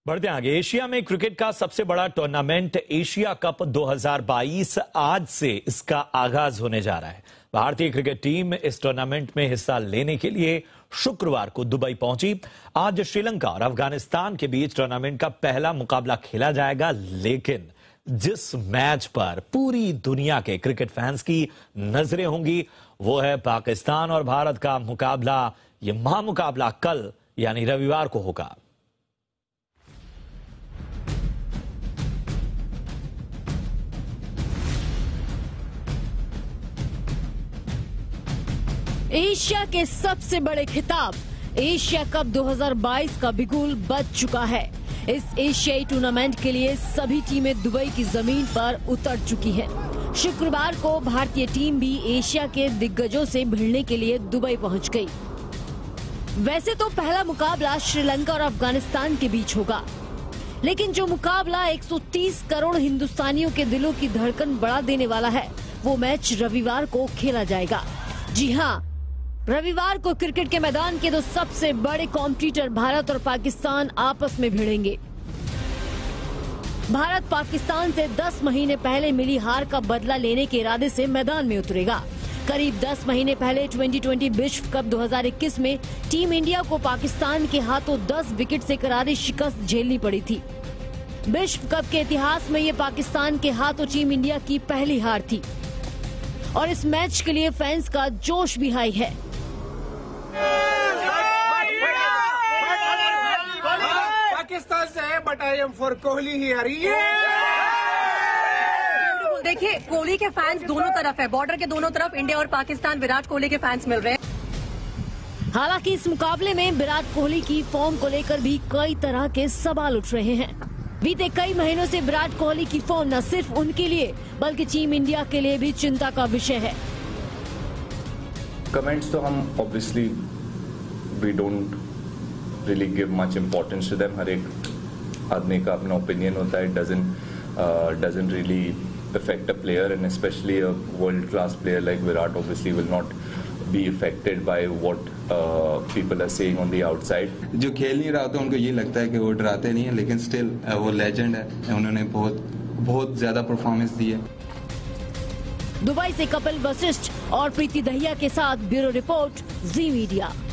बढ़ते आगे। एशिया में क्रिकेट का सबसे बड़ा टूर्नामेंट एशिया कप 2022 आज से इसका आगाज होने जा रहा है। भारतीय क्रिकेट टीम इस टूर्नामेंट में हिस्सा लेने के लिए शुक्रवार को दुबई पहुंची। आज श्रीलंका और अफगानिस्तान के बीच टूर्नामेंट का पहला मुकाबला खेला जाएगा, लेकिन जिस मैच पर पूरी दुनिया के क्रिकेट फैंस की नजरें होंगी वो है पाकिस्तान और भारत का मुकाबला। ये महामुकाबला कल यानी रविवार को होगा। एशिया के सबसे बड़े खिताब एशिया कप 2022 का बिगुल बज चुका है। इस एशियाई टूर्नामेंट के लिए सभी टीमें दुबई की जमीन पर उतर चुकी हैं। शुक्रवार को भारतीय टीम भी एशिया के दिग्गजों से भिड़ने के लिए दुबई पहुंच गई। वैसे तो पहला मुकाबला श्रीलंका और अफगानिस्तान के बीच होगा, लेकिन जो मुकाबला 130 करोड़ हिंदुस्तानियों के दिलों की धड़कन बढ़ा देने वाला है, वो मैच रविवार को खेला जाएगा। जी हाँ, रविवार को क्रिकेट के मैदान के दो सबसे बड़े कॉम्पिटिटर भारत और पाकिस्तान आपस में भिड़ेंगे। भारत पाकिस्तान से 10 महीने पहले मिली हार का बदला लेने के इरादे से मैदान में उतरेगा। करीब 10 महीने पहले T20 विश्व कप 2021 में टीम इंडिया को पाकिस्तान के हाथों 10 विकेट से करारी शिकस्त झेलनी पड़ी थी। विश्व कप के इतिहास में ये पाकिस्तान के हाथों टीम इंडिया की पहली हार थी और इस मैच के लिए फैंस का जोश भी हाई है। पाकिस्तान से है, but I am for Kohli here. देखिए, कोहली के फैंस दोनों तरफ है, बॉर्डर के दोनों तरफ इंडिया और पाकिस्तान विराट कोहली के फैंस मिल रहे हैं। हालांकि इस मुकाबले में विराट कोहली की फॉर्म को लेकर भी कई तरह के सवाल उठ रहे हैं। बीते कई महीनों से विराट कोहली की फॉर्म न सिर्फ उनके लिए बल्कि टीम इंडिया के लिए भी चिंता का विषय है। कमेंट्स तो हम obviously we don't really give much importance to them. हर एक आदमी का अपना ओपिनियन होता है। Doesn't really affect a player, and especially a world class player like Virat obviously will not be affected by what people are saying on the outside. जो खेल नहीं रहा होता उनको ये लगता है कि वो डराते नहीं है, लेकिन स्टिल वो लेजेंड है। उन्होंने बहुत ज्यादा परफॉर्मेंस दी है। दुबई से कपिल वशिष्ठ और प्रीति दहिया के साथ ब्यूरो रिपोर्ट, जी मीडिया।